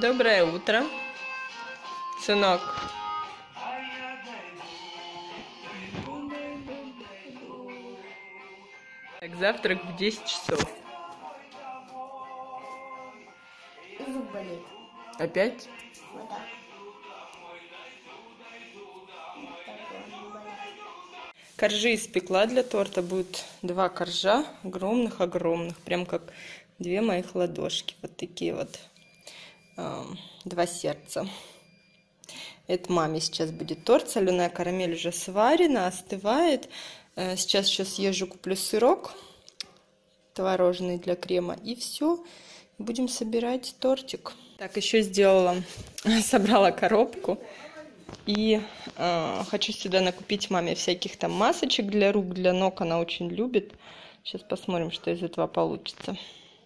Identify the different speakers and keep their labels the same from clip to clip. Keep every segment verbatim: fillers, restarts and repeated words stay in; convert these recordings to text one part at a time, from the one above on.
Speaker 1: Доброе утро, сынок. Так, завтрак в десять часов.
Speaker 2: Зуб болит.
Speaker 1: Опять?
Speaker 2: Вот так. Вот так он болит.
Speaker 1: Коржи испекла для торта. Будет два коржа, огромных-огромных, прям как две моих ладошки. Вот такие вот э, два сердца. Это маме сейчас будет торт. Соленая карамель уже сварена, остывает. Э, сейчас сейчас съезжу, куплю сырок творожный для крема. И все. Будем собирать тортик. Так, еще сделала, собрала коробку. И э, хочу сюда накупить маме всяких там масочек для рук, для ног. Она очень любит. Сейчас посмотрим, что из этого получится.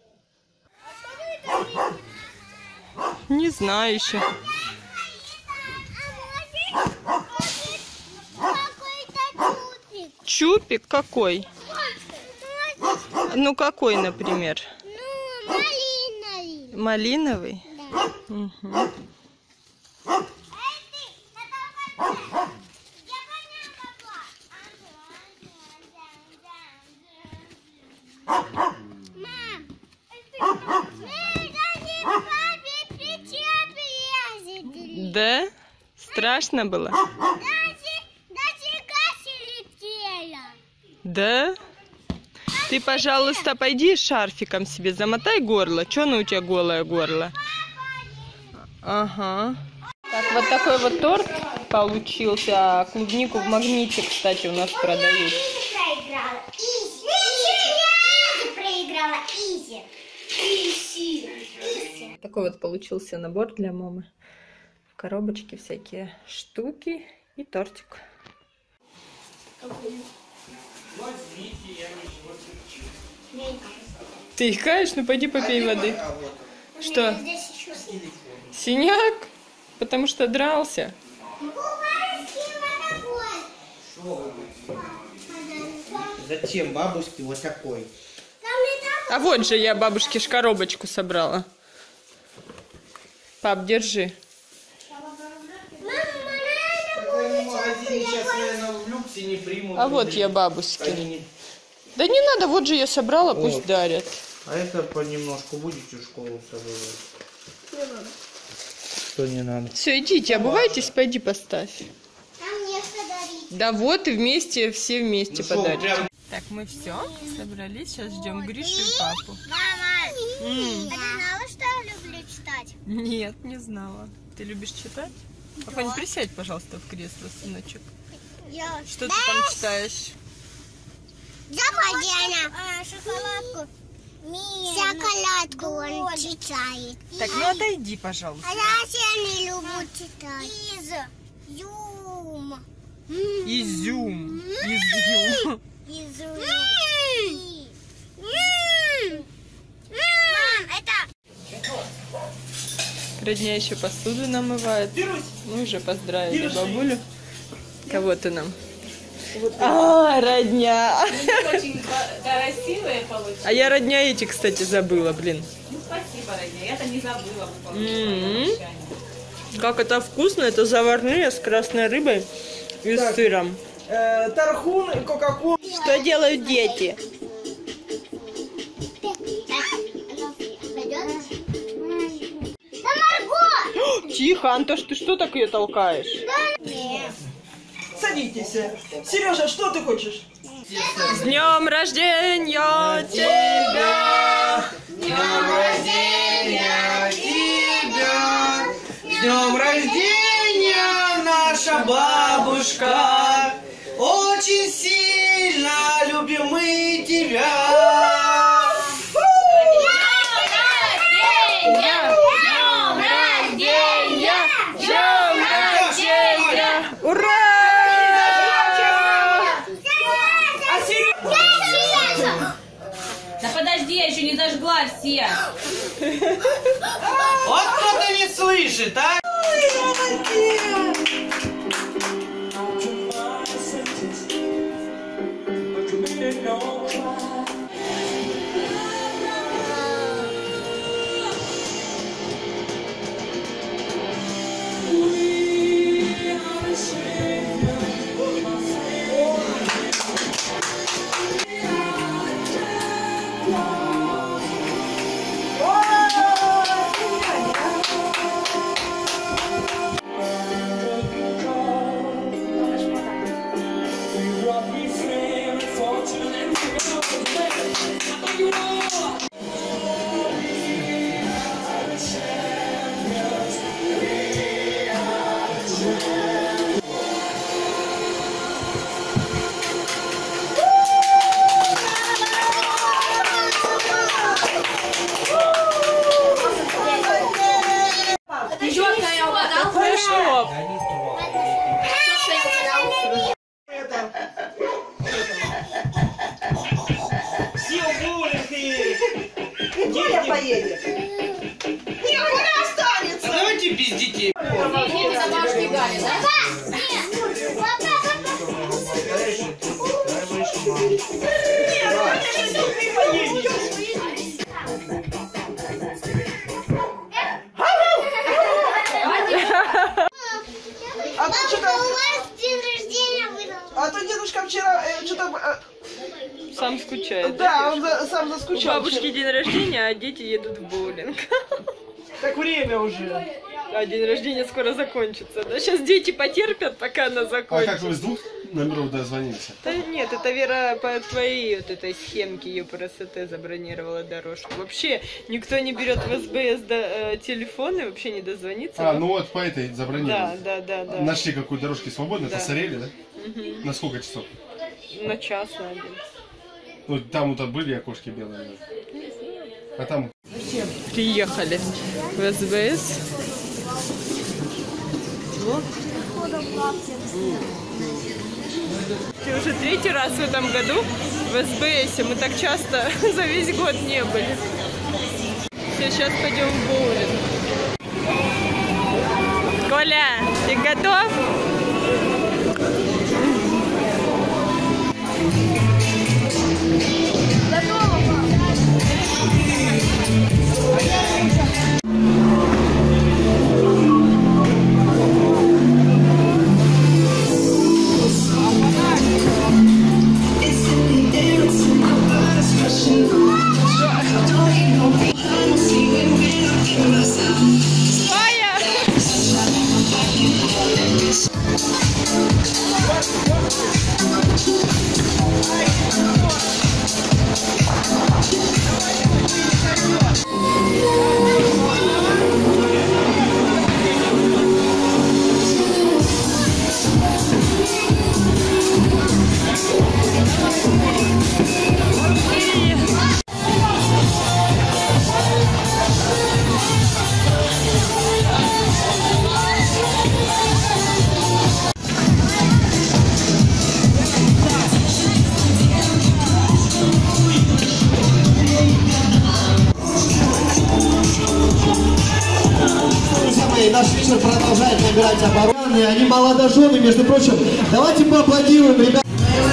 Speaker 1: Не знаю еще. Чупик какой? Ну какой, например?
Speaker 2: Ну, малиновый.
Speaker 1: Малиновый?
Speaker 2: Да.
Speaker 1: Угу. Да? Страшно было? Да? Ты, пожалуйста, пойди шарфиком себе замотай горло. Че ну у тебя голое горло? Ага. Так, вот такой вот торт получился. Клубнику в магните, кстати, у нас продают.
Speaker 2: Проиграла. Изи. Проиграла. Изи. Изи.
Speaker 1: Такой вот получился набор для мамы. В коробочке всякие штуки и тортик. Ты икаешь? Ну пойди попей воды. Что? Синяк? Потому что дрался.
Speaker 3: Зачем бабушке вот такой?
Speaker 1: А вот же я бабушке ж коробочку собрала. Пап, держи. А вот я бабушке. Да не надо, вот же я собрала, пусть вот дарят.
Speaker 3: А это понемножку будете в школу с собой? Не надо. Что не надо?
Speaker 1: Все, идите, обувайтесь, пойди поставь.
Speaker 2: Там нечто дарить.
Speaker 1: Да вот и вместе, все вместе
Speaker 3: Ну
Speaker 1: подарим.
Speaker 3: Прям...
Speaker 1: Так, мы все, собрались, сейчас ждем Гришу и папу.
Speaker 2: Мама,
Speaker 1: М.
Speaker 2: а ты знала, что я люблю читать?
Speaker 1: Нет, не знала. Ты любишь читать? Папа, присядь, пожалуйста, в кресло, сыночек.
Speaker 2: Я...
Speaker 1: Что ты там читаешь?
Speaker 2: Заходи, а, шоколадку. Шоколадку он читает.
Speaker 1: Так, ну отойди, пожалуйста.
Speaker 2: А я все не люблю читать. Изюм.
Speaker 1: Изюм. Изюм.
Speaker 2: Изюм. Мам, это...
Speaker 1: Родня еще посуду намывает. Мы уже поздравили бабулю. Кого ты нам? А, родня.
Speaker 4: Очень красивые получились.
Speaker 1: А я родня эти, кстати, забыла, блин.
Speaker 4: Ну, спасибо, родня. Я-то не забыла.
Speaker 1: М-м-м. Как это вкусно. Это заварные с красной рыбой и с сыром.
Speaker 5: Э, тархун и кока-кола.
Speaker 1: Что делают дети?
Speaker 2: Да, Марго!
Speaker 1: Тихо, Антош, ты что так ее толкаешь?
Speaker 5: Садитесь. Сережа, что ты хочешь?
Speaker 1: С днем рождения тебя!
Speaker 3: С днем рождения тебя! С днем рождения, наша бабушка! Очень сильно любим мы тебя!
Speaker 1: Ура!
Speaker 4: Да подожди, я еще не зажгла все.
Speaker 3: Вот кто-то не слышит, а? детей.
Speaker 5: А то что-то...
Speaker 2: У вас день рождения был.
Speaker 5: А то дедушка вчера э, что-то...
Speaker 1: Сам скучает.
Speaker 5: Да, он за- сам
Speaker 1: У
Speaker 5: заскучал.
Speaker 1: бабушки день рождения, а дети едут в боулинг.
Speaker 5: Так время уже.
Speaker 1: А день рождения скоро закончится. Да? Сейчас дети потерпят, пока она
Speaker 6: А
Speaker 1: закончится.
Speaker 6: как вы с двух номеров дозвонились?
Speaker 1: Да нет, это Вера по твоей вот этой схемке ее по РСТ забронировала дорожку. Вообще никто не берет в СБС до, э, телефоны, вообще не дозвониться.
Speaker 6: А,
Speaker 1: да?
Speaker 6: ну вот по этой забронировали.
Speaker 1: Да, да, да, да.
Speaker 6: Нашли какую дорожки свободной,
Speaker 1: Да.
Speaker 6: посмотрели, да?
Speaker 1: Мгм.
Speaker 6: На сколько часов?
Speaker 1: На час, на один.
Speaker 6: Ну, там вот были окошки белые. Да. А там...
Speaker 1: Приехали в СБС. Вот. И уже третий раз в этом году в СБСе. Мы так часто за весь год не были. Все, сейчас пойдем в боулинг. Коля, ты готов?
Speaker 7: Наш вечер продолжает набирать обороны. Они молодожены, между прочим. Давайте поаплодируем, ребят.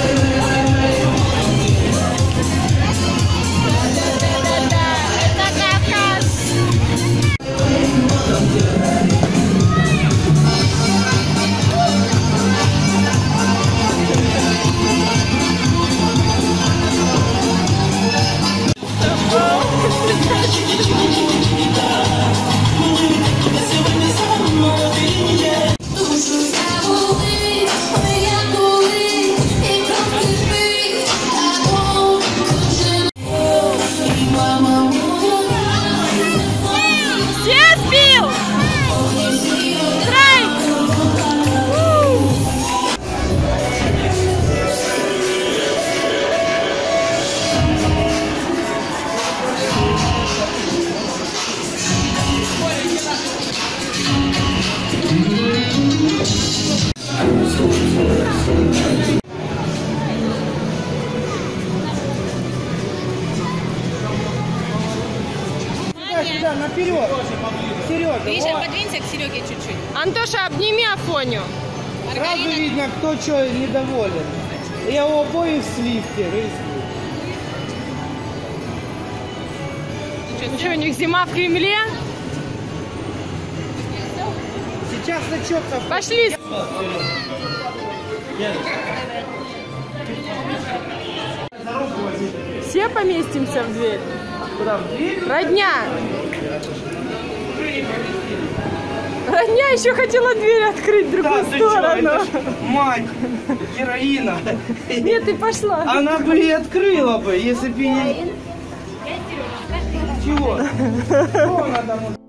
Speaker 5: Сюда, наперед. Серега,
Speaker 4: Гриша,
Speaker 5: вот.
Speaker 4: подвинься к Сереге чуть-чуть.
Speaker 1: Антоша, обними Афоню.
Speaker 5: Сразу видно, кто что недоволен. Я у обоих в сливке, рысь.
Speaker 1: Ну что, у них зима в Кремле?
Speaker 5: Сейчас начнется.
Speaker 1: Пошли. Все поместимся в дверь?
Speaker 5: Куда, в дверь?
Speaker 1: Родня! Родня еще хотела дверь открыть в другую
Speaker 5: Да, ты чё,
Speaker 1: сторону.
Speaker 5: это ж мать, героина.
Speaker 1: Нет, ты пошла.
Speaker 5: Она бы и открыла бы, если бы не... Чего? Что она там?